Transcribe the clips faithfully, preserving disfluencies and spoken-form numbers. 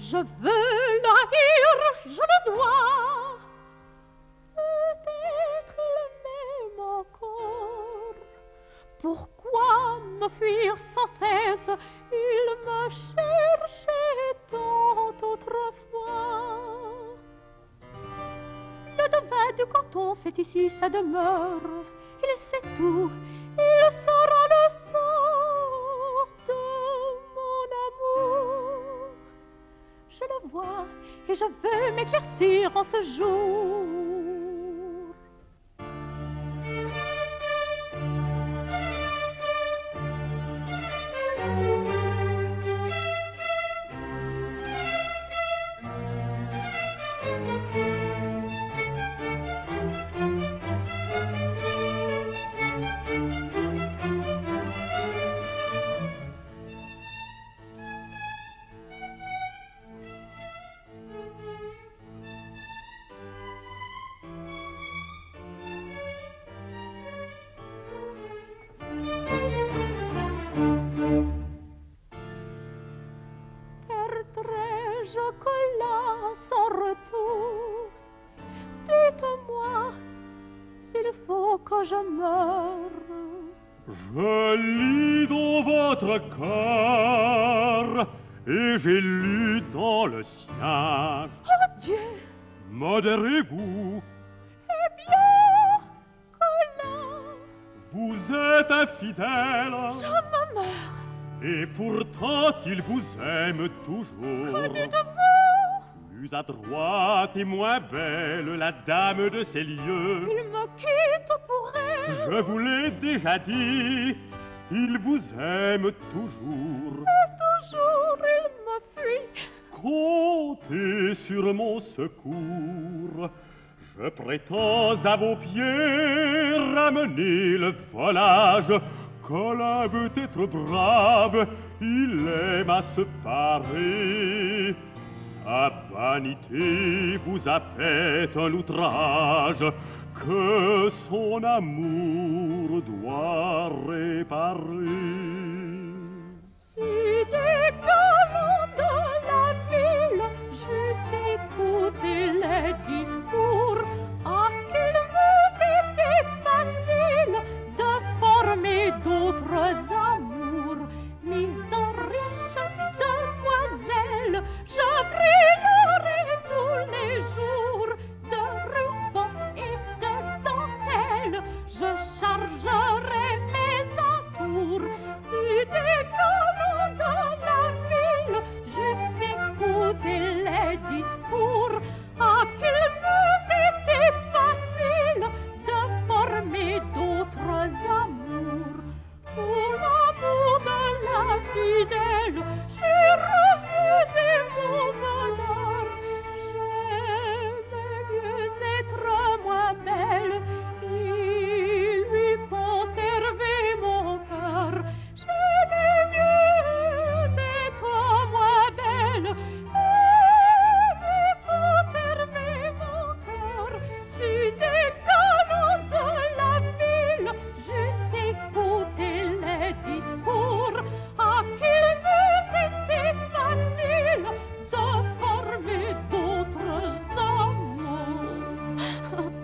Je veux le haïr, je le dois. Peut-être il m'aime encore. Pourquoi me fuir sans cesse? Il me cherchait tant autrefois. Le devin du canton fait ici sa demeure. Il sait tout, il saura le sort de mon amour. Je le vois et je veux m'éclaircir en ce jour. Je colla son retour. Dites-moi s'il faut que je meure. Je lis dans votre cœur et j'ai lu dans le sien. Oh Dieu! Modérez-vous. Eh bien, Colin, vous êtes infidèle. Je me meurs. Et pourtant il vous aime toujours. Que dites-vous? Plus adroite et moins belle, la dame de ces lieux. Il me quitte pour elle. Je vous l'ai déjà dit, il vous aime toujours. Et toujours il me fuit. Comptez sur mon secours. Je prétends à vos pieds ramener le volage. Colin veut être brave, il aime à se parer. Sa vanité vous a fait un outrage que son amour doit réparer. Si des galants de la ville j'eusse écouté les discours, ah qu'il m'eût été facile de former d'autres amours. Mise en riche demoiselle, je brillerai tous les jours de rubans et de dentelles. Je chargerai mes atours. Si des galants de la ville j'eusse écouté les discours, ah qu'il m'eût été facile de former d'autres amours. Pour l'amour de la fidèle, j'ai refusé mon bonheur. J'aimais mieux être moins belle, il lui conservait mon cœur. J'aimais mieux être moins belle, il lui conservait mon cœur. Si des galants de la ville j'eusse écouté les discours, à qu'il m'eût été facile de former d'autres amours.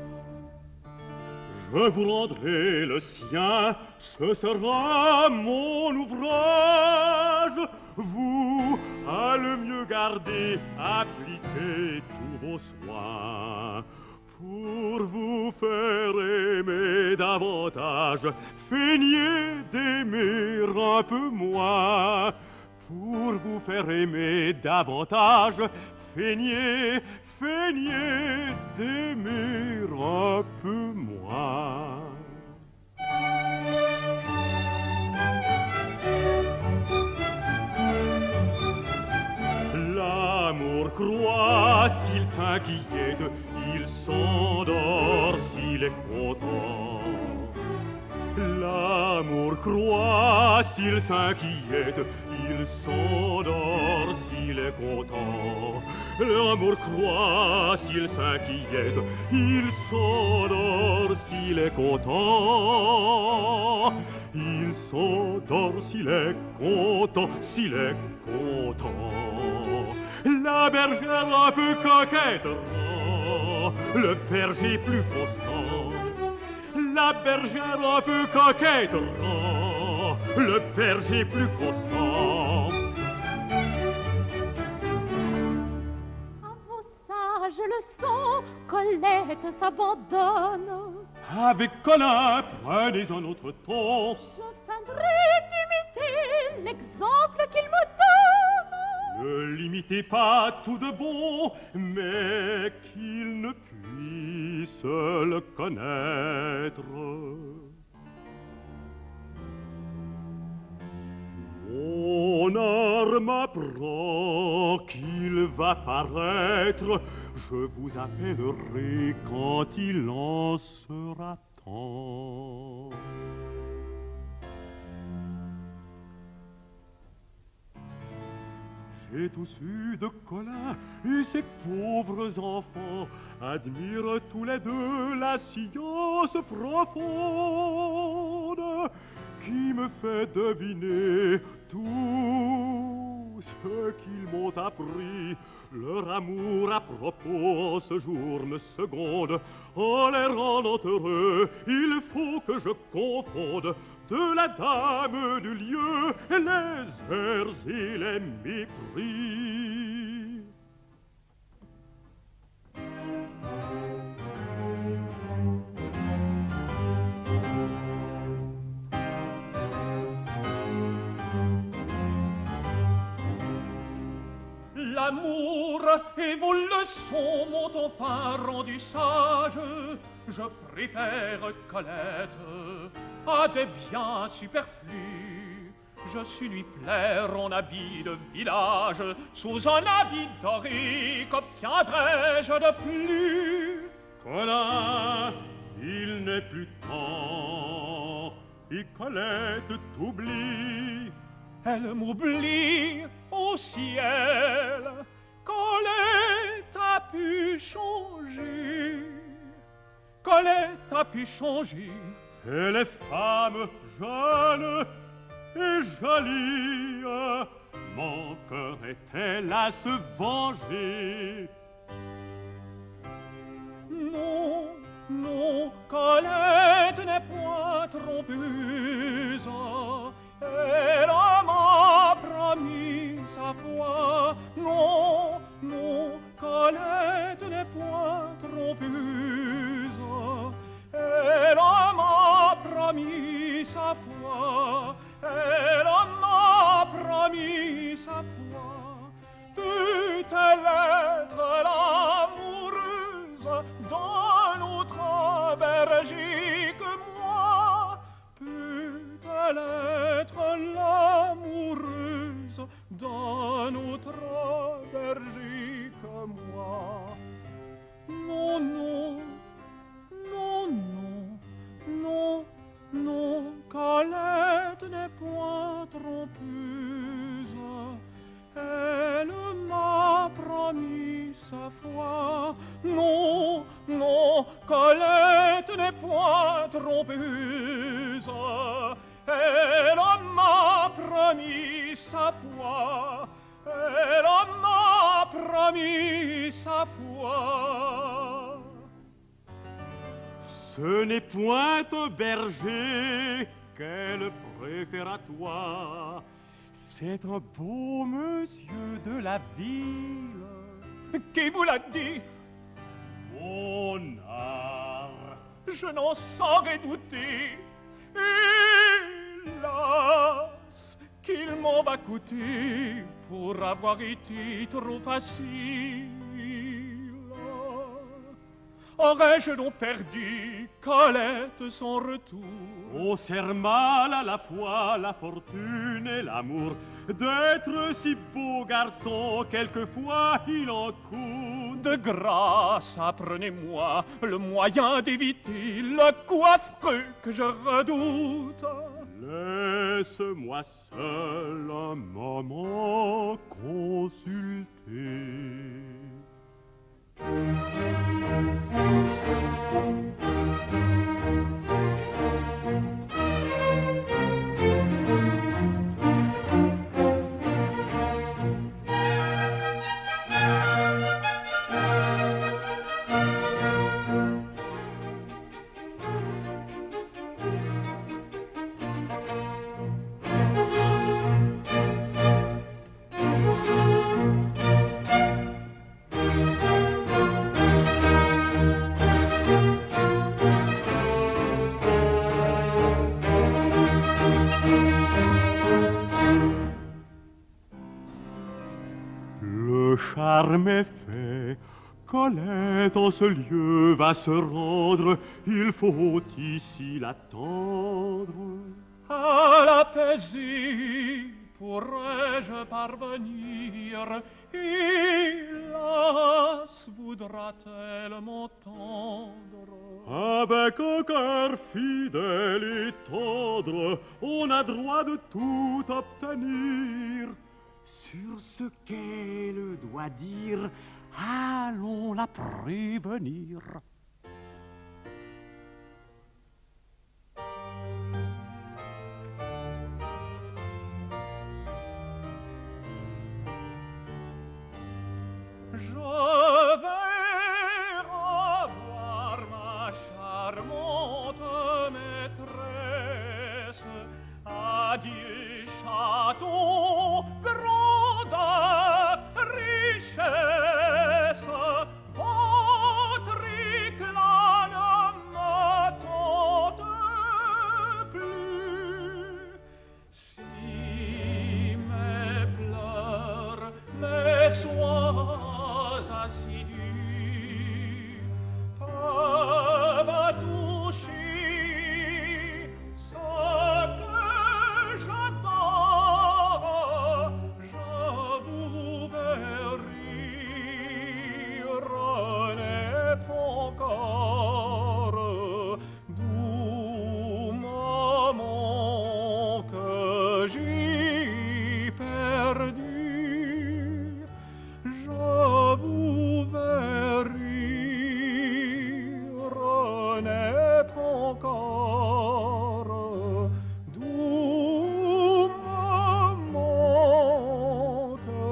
Je vous rendrai le sien, ce sera mon ouvrage. Vous, à le mieux garder, appliquez tous vos soins. Pour vous faire aimer davantage, feignez d'aimer un peu moins. Pour vous faire aimer davantage, feignez, feignez d'aimer un peu moins. L'amour croit s'il s'inquiète, il s'endort s'il est content. L'amour croit s'il s'inquiète, il s'endort s'il est content. L'amour croit s'il s'inquiète, il s'endort s'il est content. Il s'endort s'il est content, s'il est content. La bergère un peu coquette rend le berger plus constant. La bergère un peu coquette rend le berger plus constant. À vos sages leçons, Colette s'abandonne. Avec Colin, prenez un autre ton. Je feindrai d'imiter l'exemple qu'il me donne. Ne l'imitez pas tout de bon, mais qu'il ne puisse le connaître. Mon arme apprend qu'il va paraître. Je vous appellerai quand il en sera temps. J'ai tous eu de Colin et ces pauvres enfants admirent tous les deux la science profonde qui me fait deviner tout ce qu'ils m'ont appris. Leur amour à propos en ce jour me seconde. En les rendant heureux, il faut que je confonde de la dame du lieu les airs et les mépris. L'amour et vos leçons m'ont enfin rendu sage. Je préfère Colette à des biens superflus. Je suis lui plaire en habit de village. Sous un habit doré, qu'obtiendrai-je de plus? Colin, il n'est plus temps, et Colette t'oublie. Elle m'oublie au ciel. Colette a pu changer. Colette a pu changer. Elle est femme jeune et jolie. Manquerait-elle à se venger? Non, non, Colette n'est point trompeuse. Elle m'a promis sa foi. Non, non, Colette n'est point trompeuse. Elle m'a promis sa foi. Elle m'a promis sa foi. Peut-elle être l'amoureuse d'un autre berger que moi? Peut-elle être l'amoureuse d'un autre berger que moi? Non, non, non, non, non, non, Colette n'est point trompeuse. Elle m'a promis sa foi. Non, non, Colette n'est point trompeuse. Elle m'a promis sa foi. Elle m'a promis sa foi. Ce n'est point un berger qu'elle préfère à toi. C'est un beau monsieur de la ville. Qui vous l'a dit? Mon art. Je n'en saurais douter. Hélas, qu'il m'en va coûter pour avoir été trop facile. Aurais-je donc perdu Colette sans retour? Oh, sert mal à la fois la fortune et l'amour d'être si beau garçon, quelquefois il en coûte. De grâce, apprenez-moi le moyen d'éviter le coup affreux que je redoute. Laisse-moi seul un moment consulter. par méfait. Colette en ce lieu va se rendre, il faut ici l'attendre. À la paisible pourrais-je parvenir, hélas, voudra-t-elle m'entendre? Avec un cœur fidèle et tendre, on a droit de tout obtenir. Sur ce qu'elle doit dire, allons la prévenir. Je vais revoir ma charmante maîtresse. Adieu château, grandeur, richesse. Votre éclat ne me tente plus. Si mes pleurs, mes soins assidus peuvent toucher ce que j'adore, je vous verrai renaître encore, d'où moment que j'ai perdu. Je vous verrai renaître encore, d'où moment que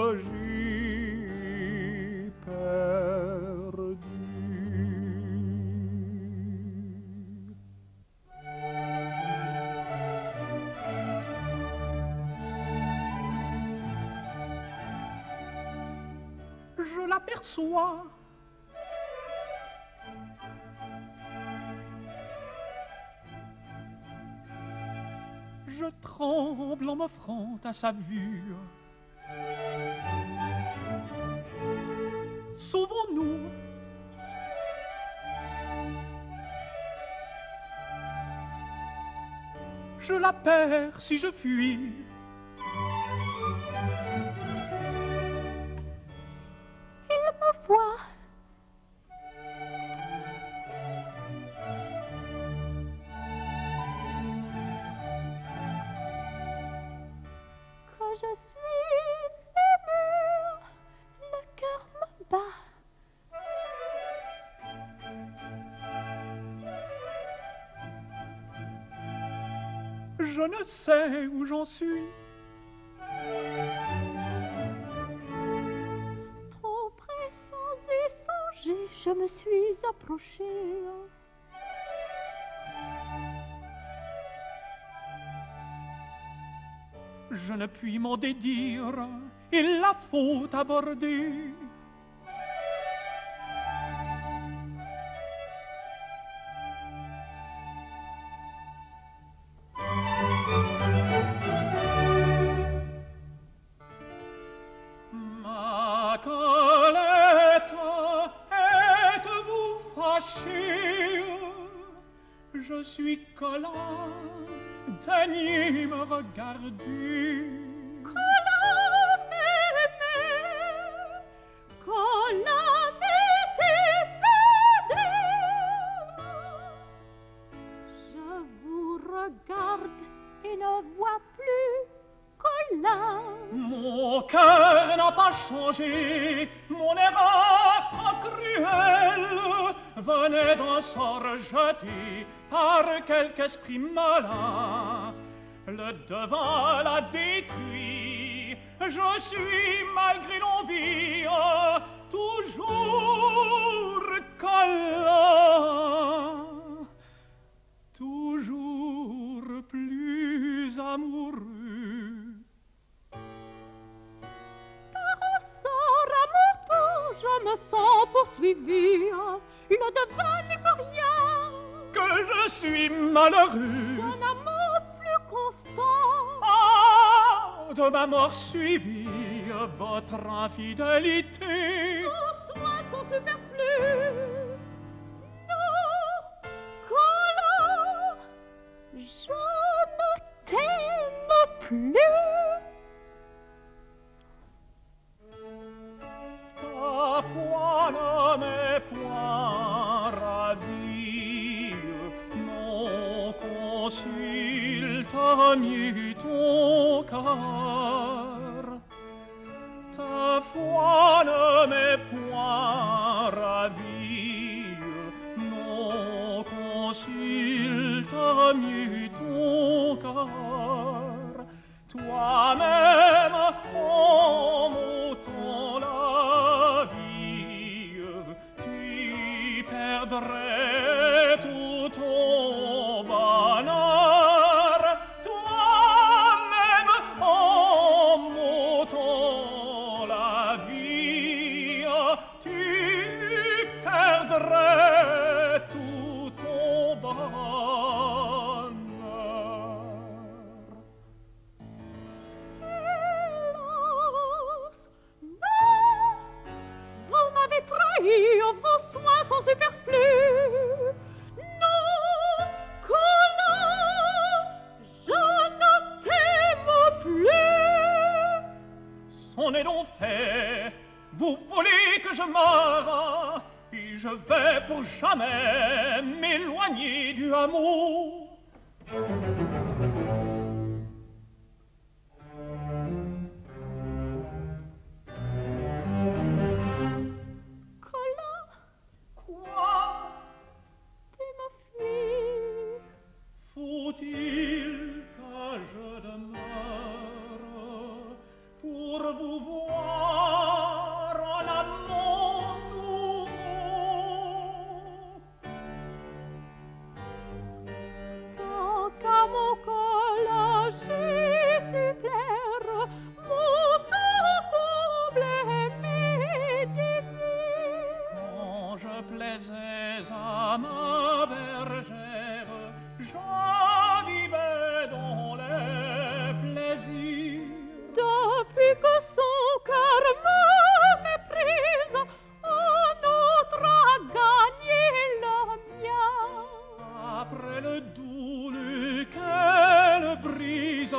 j'ai perdu. Je l'aperçois. Je tremble en m'offrant à sa vue. Sauvons-nous. Je la perds si je fuis. Voix. Quand je suis émue, le cœur me bat. Je ne sais où j'en suis. Je me suis approchée. Je ne puis m'en dédire, il la faut aborder. Ma Colette, êtes-vous fâchée? Je suis collant, daignez me regarder. Collant m'aimait, Collant m'était fidèle. Je vous regarde et ne vois plus Collant. Mon cœur n'a pas changé, mon erreur trop cruelle venait d'un sort jeté par quelque esprit malin. Le devin l'a détruit, je suis malgré l'envie toujours collant, toujours plus amoureux. Par un sort à mon tour, je me sens poursuivi. Le devin n'y peut rien. Que je suis malheureux D'un amour plus constant. ah, de ma mort suivie, votre infidélité. Vos soins sont superflus. Non, Colin, je ne t'aime plus. Ta foi ne m'est point ravie, non, consulte mieux ton cœur. Ta foi ne m'est point ravie, non, consulte mieux ton cœur. Toi-même, en m'ôtant la vie, tu perdrais tout ton bonheur. Toi-même, en m'ôtant la vie, tu perdrais tout ton bonheur. Hélas, non, vous m'avez trahi, vos soins sont superflus. Non, Colin, je ne t'aime plus. C'en est donc fait. Vous voulez que je meure, et je vais pour jamais m'éloigner du amour. Colin, Quoi? tu m'enfuis. Faut-il que je demeure pour vous voir en amant nouveau? Tant qu'à mon Colin j'ai su plaire, mon sang comblait mes désirs. Quand je plaisais à ma bergère, je vivais dans les plaisirs. Depuis que son cœur me méprise, un autre a gagné le mien. Après le doux qu'elle brise,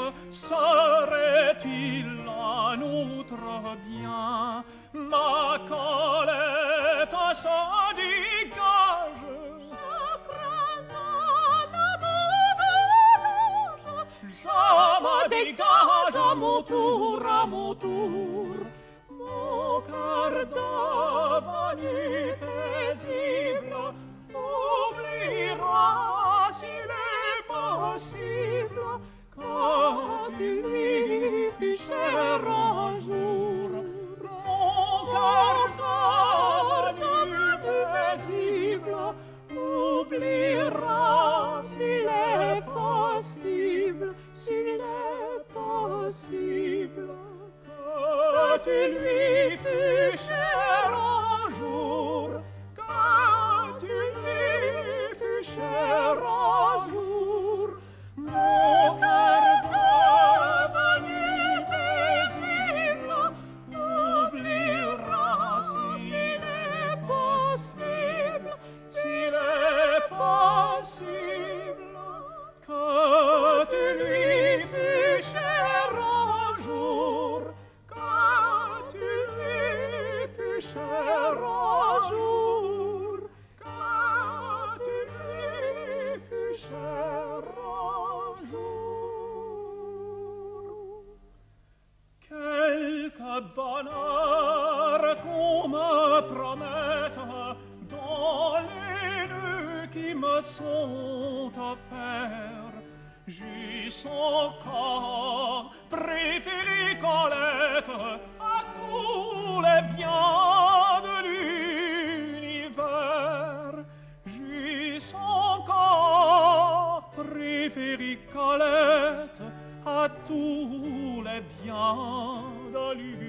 serait-il un autre bien? Ma Colette se dégage. Je crains un amour volange. Je me dégage à mon tour, à mon tour. Mon cœur devenu paisible oubliera, s'il est possible, que tu lui fus cher un jour. Mon cœur devenu paisible oubliera, s'il est possible, s'il est possible, que tu lui fus cher un jour, que tu lui fus cher un jour. Mon cœur devenu paisible oubliera, s'il est possible, s'il est possible, que tu lui fus cher un jour, que tu lui fus cher un jour, que tu lui fus cher un jour. Quelque bonheur qu'on me promette dans les nœuds qui me sont offerts, j'eusse encore préféré Colette à tous les biens de l'univers. J'eusse encore préféré Colette à tous les biens de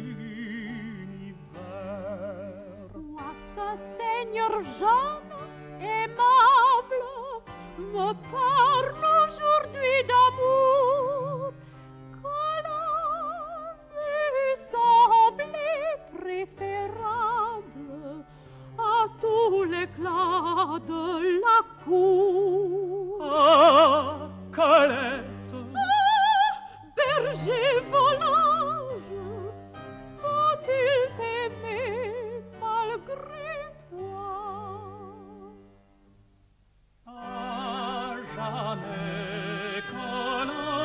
l'univers. Toi que Seigneur jeune, aimable, me parle aujourd'hui d'amour. Colin, sans jamais qu'un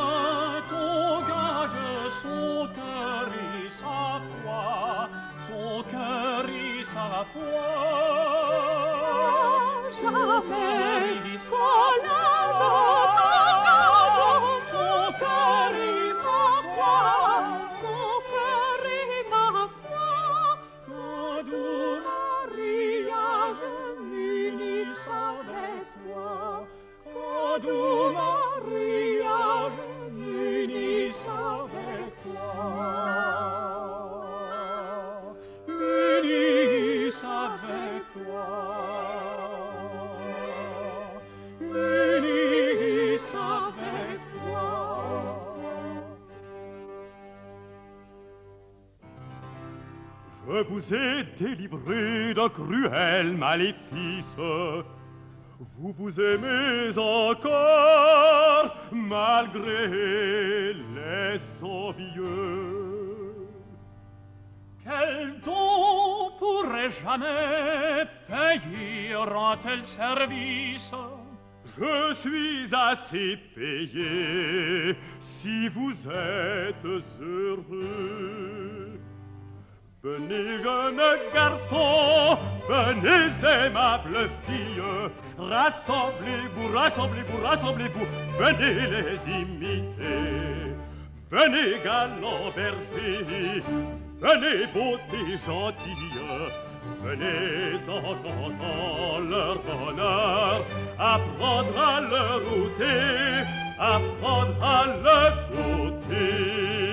engage son cœur et sa foi, son cœur et sa foi. Jamais son engage son cœur et sa foi, mon cœur et ma foi. que doux mariage m'unisse avec toi, que doux mariage m'unisse avec toi, m'unisse avec toi, m'unisse avec toi. Je vous ai délivré d'un cruel maléfice. Vous vous aimez encore malgré les envieux. Quel don pourrait jamais payer un tel service? Je suis assez payé si vous êtes heureux. Venez, jeunes garçons, venez, aimables filles, rassemblez-vous, rassemblez-vous, rassemblez-vous, venez les imiter. Venez, galants bergers, venez, beauté gentille, venez en chantant leur bonheur, apprendre à le goûter, apprendre à le goûter.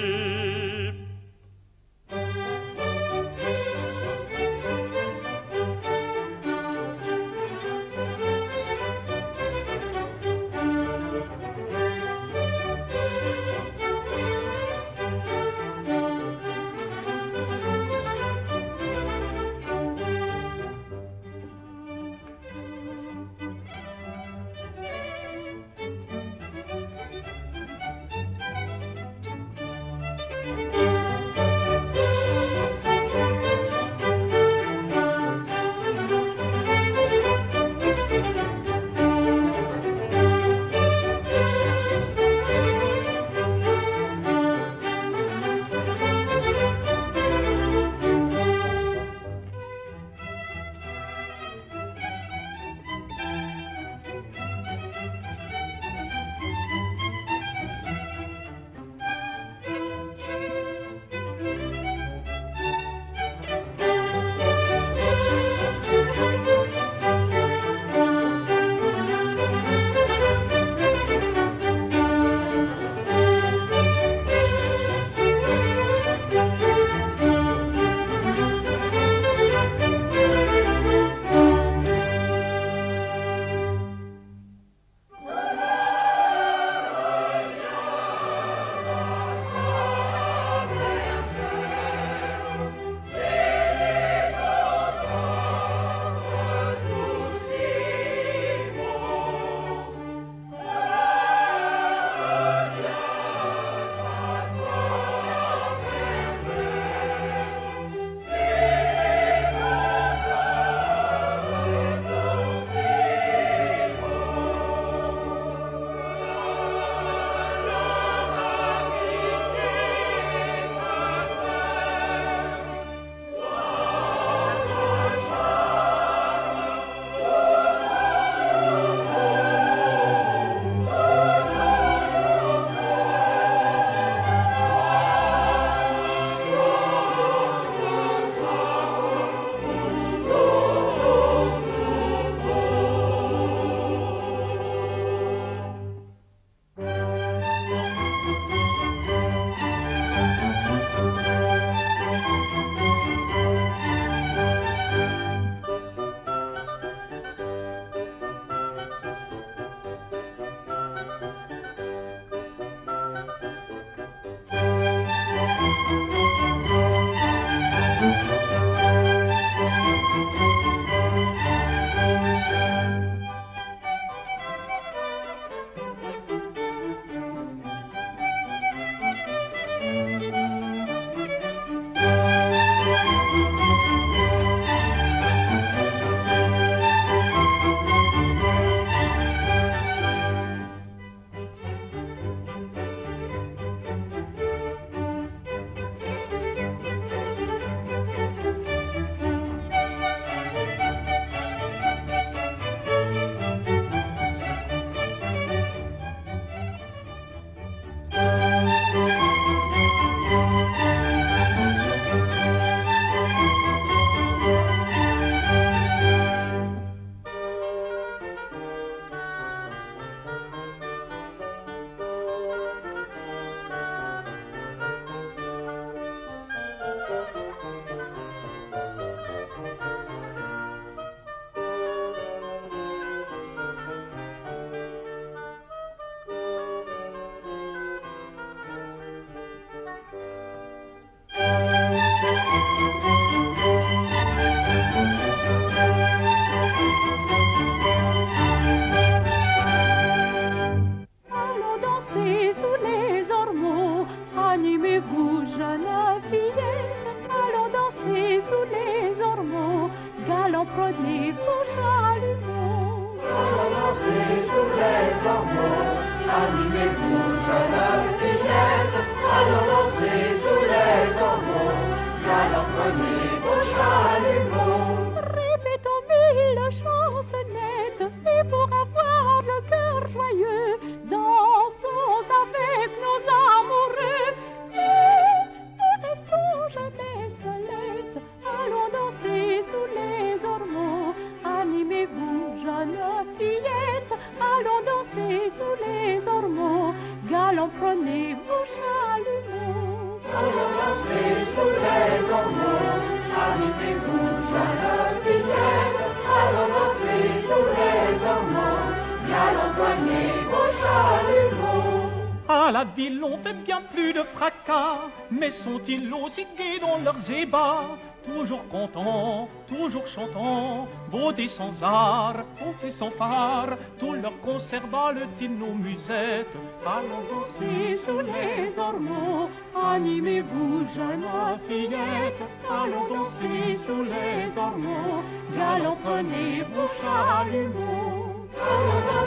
sous les ormeaux, galants prenez vos chalumeaux. Allons danser sous les ormeaux, animez-vous, jeunes fillettes. Allons danser sous les ormeaux, galants prenez vos chalumeaux. À la ville, on fait bien plus de fracas, mais sont-ils aussi gais dans leurs ébats? Toujours contents, toujours chantants, beauté sans art, beauté sans phare, tout leur concert le nos musettes. Allons danser sous les ormeaux, animez-vous, jeunes fillettes. Allons danser sous les ormeaux, galants prenez vos chalumeaux. Allons